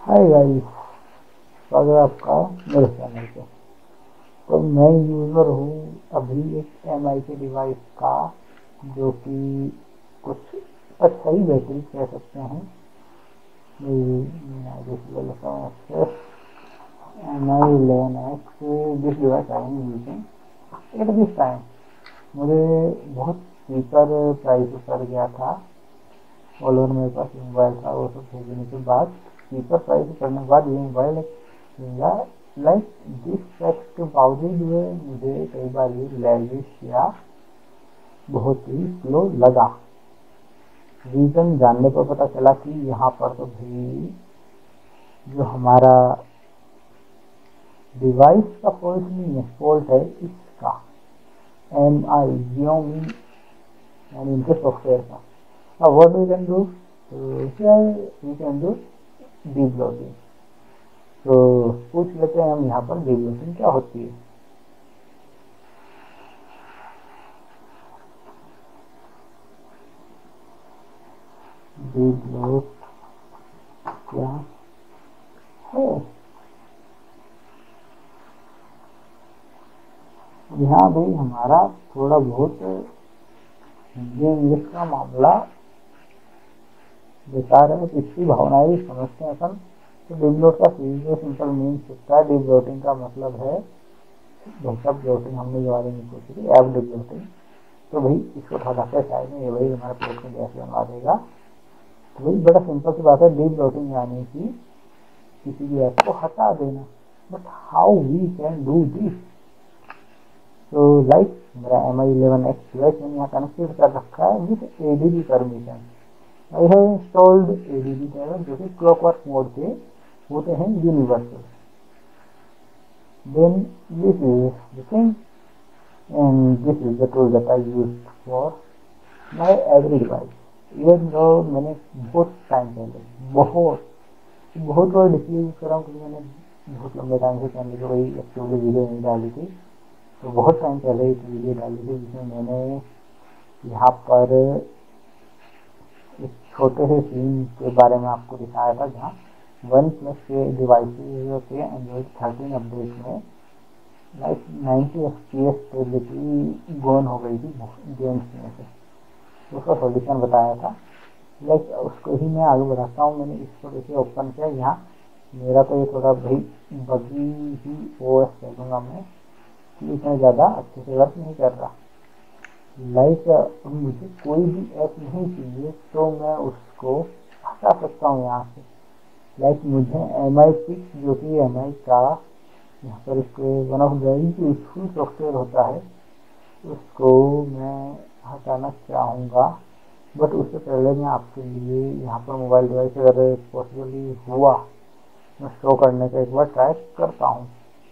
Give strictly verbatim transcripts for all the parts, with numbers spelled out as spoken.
Hi guys, स्वागत है आपका मेरे चैनल पे। तो मैं यूज़र हूँ अभी एक एम आई के डिवाइस का, जो कि कुछ अच्छा ही बेहतरीन कह सकते हैं। मैं जैसे ले लेता हूँ access M I eleven X. This device I am using at this time. मुझे बहुत चीपर प्राइस पड़ गया था। ऑल ओवर मेरे पास मोबाइल था, वो सब भेजने के बाद चीपर प्राइस पड़ने के बाद ये मोबाइल लाइक दिस फैक्ट के बावजूद में मुझे कई बार ये लैगिश या बहुत ही स्लो लगा। रीज़न जानने पर पता चला कि यहाँ पर तो भाई जो हमारा डिवाइस का फॉल्ट नहीं है, फॉल्ट है इसका एम आई जियोमी यानी इनके सॉफ्टवेयर का। अब what we can do, we can do deep loading. तो पूछ लेते हैं हम यहाँ पर डीप लोडिंग क्या होती है। डीप लोड क्या है? यहाँ भी हमारा थोड़ा बहुत हिंदी इंग्लिश का मामला बेकार है, इसकी भावनाएं भी समझते हैं अपन। तो डीप लोड का सीधे सिंपल मीन्स होता है, डीप लोडिंग का मतलब है डेटा ब्लोटिंग। हमने के बारे में सोची थी ऐप डीप लोडिंग। तो भाई इसको थोड़ा सा साइड में, ये भाई हमारे पेट में गैस बनवा देगा। तो भाई बड़ा सिंपल सी बात है, डीप लोडिंग यानी कि किसी भी ऐप को हटा देना। But how we can do this? तो लाइक मेरा M I eleven X device मैंने यहाँ कनेक्टेड कर रखा है with A D B permission. I have installed A D B driver, जो कि क्लॉकवर्क मोड पे होते हैं universal. Then this is the thing and this is the tool that I use for my every device। Even जो मैंने बहुत time पहले बहुत बहुत बार डिस्प्ले यूज कर रहा हूँ, क्योंकि मैंने बहुत लंबे टाइम से चैनल पर वही एक्टिवली वीडियो नहीं डाली थी। तो बहुत टाइम पहले एक वीडियो डाली थी जिसमें मैंने यहाँ पर एक छोटे से सीन के बारे में आपको दिखाया था, जहाँ वन प्लस के डिवाइसेज के एंड्रॉइड थर्टीन अपडेट में like ninety F P S stability gone हो गई थी गेम्स में से। तो उसका सॉल्यूशन बताया था। लाइक उसको ही मैं आगे बढ़ाता हूँ। मैंने इसको देखिए ओपन किया। यहाँ मेरा तो ये थोड़ा भाई बगी ही ओ एस कह दूँगा मैं, कि इतना ज़्यादा अच्छे से वर्क नहीं कर रहा। लाइक मुझे कोई भी ऐप नहीं चाहिए तो मैं उसको हटा सकता हूँ यहाँ से। लाइक मुझे एम आई पिक्स, जो कि एम आई का यहाँ पर इसको one of very useful software होता है, उसको मैं हटाना चाहूँगा। बट उससे पहले मैं आपके लिए यहाँ पर मोबाइल डिवाइस अगर पॉसिबली हुआ मैं शो करने का एक बार ट्राई करता हूँ।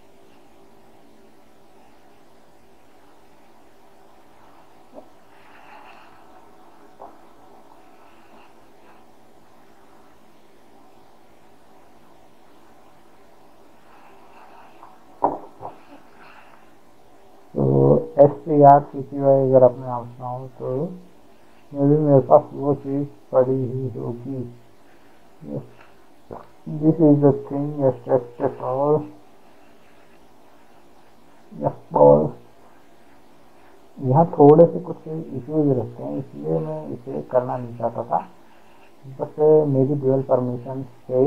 S T R C P Y अगर अपने आप सुनाऊँ तो मे भी मेरे पास वो चीज़ पड़ी ही होगी। This is the thing at all. यहाँ थोड़े से कुछ इश्यूज रहते हैं, इसलिए मैं इसे करना नहीं चाहता था। बट मेरी ड्यूअल परमिशन से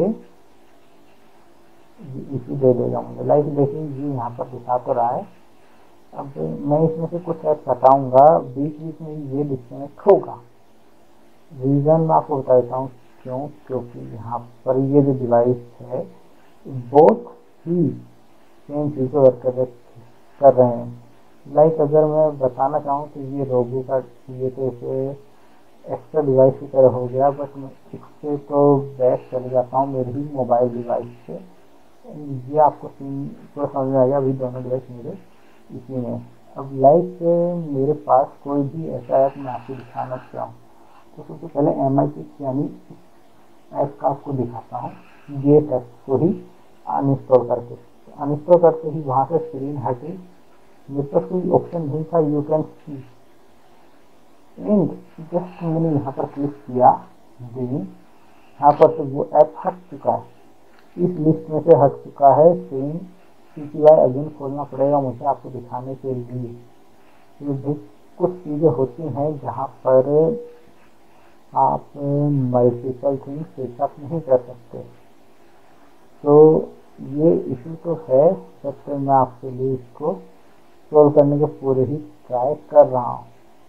इशू दे देगा मुझे। लाइक देखिए ये यहाँ पर दिखा तो रहा है। अब मैं इसमें से कुछ ऐप हटाऊंगा, बीच बीच में ये डिस्कनेक्ट होगा। रीज़न मैं आपको बता देता हूँ क्यों। क्योंकि यहाँ पर ये जो डिवाइस है बहुत ही सेम चीज़ को वर्क कर, कर रहे हैं। लाइक अगर मैं बताना चाहूँ तो ये रोबो का ये तो इसे एक्स्ट्रा डिवाइस की तरह हो गया, बट मैं इससे तो बैक चले जाता हूँ मेरे ही मोबाइल डिवाइस से। ये आपको सीन पूरा समझ में आ गया। अभी दोनों डिवाइस मेरे इसी में। अब लाइक मेरे पास कोई भी ऐसा ऐप मैं आपको दिखाना चाहूँ तो सबसे पहले एम आई पिक्स यानी ऐप का आपको दिखाता हूँ। ये ऐप को ही अनइंस्टॉल करके अनइंस्टॉल करके ही वहाँ से स्क्रीन हटी। मेरे पास कोई ऑप्शन नहीं था you can see and just मैंने यहाँ पर क्लिक किया, यहाँ पर से वो ऐप हट चुका है। इस लिस्ट में से हट चुका है। Same C T Y again खोलना पड़ेगा मुझे आपको दिखाने के लिए। तो कुछ चीज़ें होती हैं जहाँ पर आप मल्टीपल थिंग्स सेटअप नहीं कर सकते, तो ये इशू तो है, बट मैं आपके लिए इसको सोल्व करने के पूरे ही ट्राई कर रहा हूँ।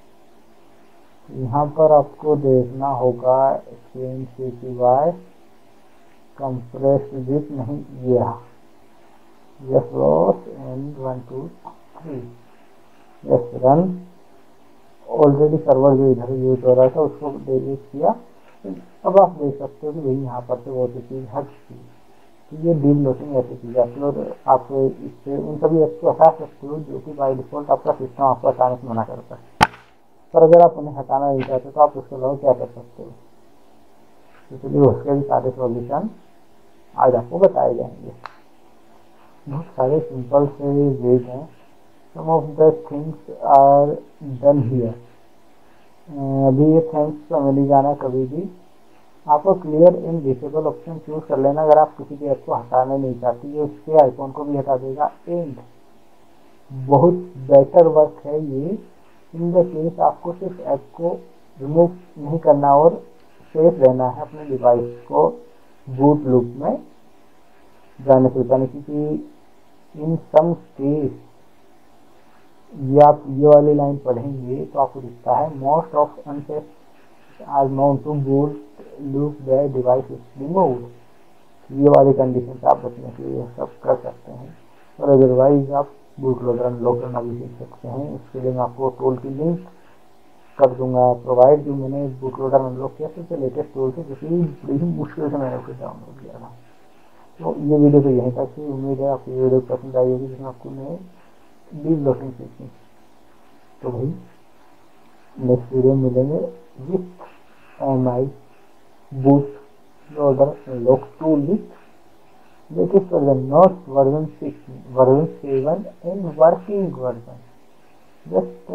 यहाँ पर आपको देखना होगा screen C T Y compressed zip नहीं किया, yes loss and one two three, yes run. Already server जो इधर यूज हो रहा था उसको डिलीट किया। अब आप देख सकते हो कि भाई यहाँ पर से वो सी चीज़ हट गई। तो ये डीप लोडिंग ऐसी चीज़ आती है, और आप इससे उन सभी ऐप्स को हटा सकते हो जो कि बाई डिफॉल्ट आपका सिस्टम आपको हटाने से मना करता है। पर अगर आप उन्हें हटाना नहीं चाहते तो आप उसके अलावा क्या कर सकते हो, इसलिए उसके भी सारे सॉल्यूशन आज आपको बताए जाएंगे। बहुत सारे सिंपल से वेज हैं। Some of the things are done here. अभी ये थैंक्स का मिल जाना, कभी भी आपको clear in disable option choose कर लेना अगर आप किसी भी ऐप को हटाना नहीं चाहती। ये उसके आइकॉन को भी हटा देगा। एंड बहुत बेटर वर्क है ये इन द केस आपको सिर्फ ऐप को रिमूव नहीं करना और सेफ रहना है अपने डिवाइस को बूट लूप में जाने से बचाने, क्योंकि इन सम केस ये आप ये वाली लाइन पढ़ेंगे तो आपको दिखता है most of unsafe are known to boot loop the device is removed. ये वाली कंडीशन से आप बचने के लिए सब कर सकते हैं, और अदरवाइज आप बूट लोडर अनलॉक करना भी सीख सकते हैं। इसके लिए मैं आपको टूल की लिंक कर दूंगा प्रोवाइड, जो मैंने बूट लोडर अनलॉक किया सबसे लेटेस्ट टूल से, क्योंकि बड़ी ही मुश्किल से मैंने उसे डाउनलोड किया था। तो ये वीडियो तो यहीं तक थी। उम्मीद है आपको ये वीडियो पसंद आई होगी जिसमें आपको मैं डीप लोडिंग सीखी। तो भाई नेक्स्ट वीडियो मिलेंगे with M I boot loader unlock tool with latest version, not version six, version seven and working version. Just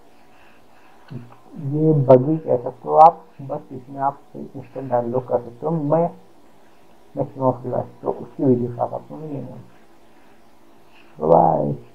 ये बगी कह सकते हो आप, बस इसमें आप इंस्टेंट डाउनलोड कर सकते हो। मैं मैक्सिमम ऑफ डिवाइस तो उसकी वीडियो साथ आपको मिलेंगे। बाय।